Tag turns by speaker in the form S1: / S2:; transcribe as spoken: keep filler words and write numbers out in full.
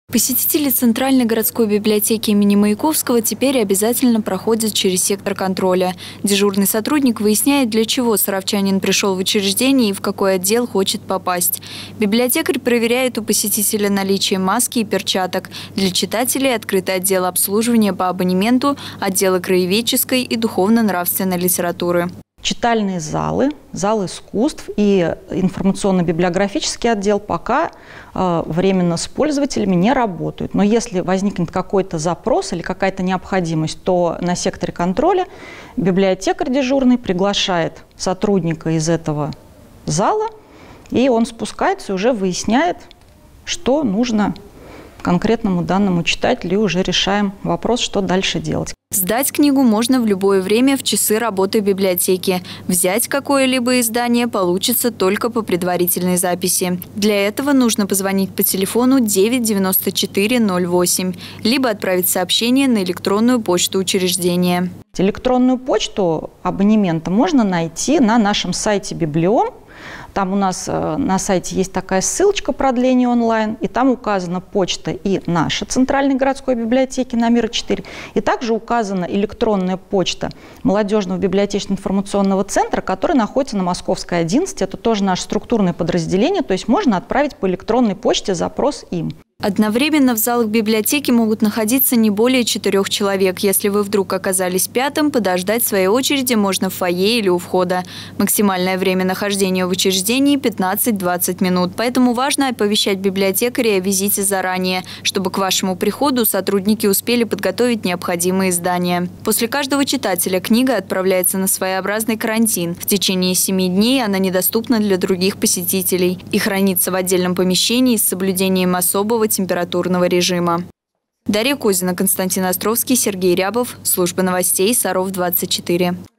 S1: Посетители Центральной городской библиотеки имени Маяковского теперь обязательно проходят через сектор контроля. Дежурный сотрудник выясняет, для чего саровчанин пришел в учреждение и в какой отдел хочет попасть. Библиотекарь проверяет у посетителя наличие маски и перчаток. Для читателей открыт отдел обслуживания по абонементу, отделы краеведческой и духовно-нравственной литературы.
S2: Читальные залы, зал искусств и информационно-библиографический отдел пока э, временно с пользователями не работают. Но если возникнет какой-то запрос или какая-то необходимость, то на секторе контроля библиотекарь дежурный приглашает сотрудника из этого зала, и он спускается и уже выясняет, что нужно конкретному данному читателю, и уже решаем вопрос, что дальше делать.
S1: Сдать книгу можно в любое время в часы работы библиотеки. Взять какое-либо издание получится только по предварительной записи. Для этого нужно позвонить по телефону девять девяносто четыре ноль восемь, либо отправить сообщение на электронную почту учреждения.
S2: Электронную почту абонемента можно найти на нашем сайте Библиом. Там у нас э, на сайте есть такая ссылочка продление онлайн, и там указана почта и наша Центральной городской библиотеки на Мира четыре, и также указана электронная почта молодежного библиотечно-информационного центра, который находится на Московской, одиннадцать. Это тоже наше структурное подразделение, то есть можно отправить по электронной почте запрос им.
S1: Одновременно в залах библиотеки могут находиться не более четырех человек. Если вы вдруг оказались пятым, подождать своей очереди можно в фойе или у входа. Максимальное время нахождения в учреждении – пятнадцать-двадцать минут. Поэтому важно оповещать библиотекаря о визите заранее, чтобы к вашему приходу сотрудники успели подготовить необходимые издания. После каждого читателя книга отправляется на своеобразный карантин. В течение семи дней она недоступна для других посетителей и хранится в отдельном помещении с соблюдением особого температурного режима. Дарья Козина, Константин Островский, Сергей Рябов. Служба новостей Саров двадцать четыре.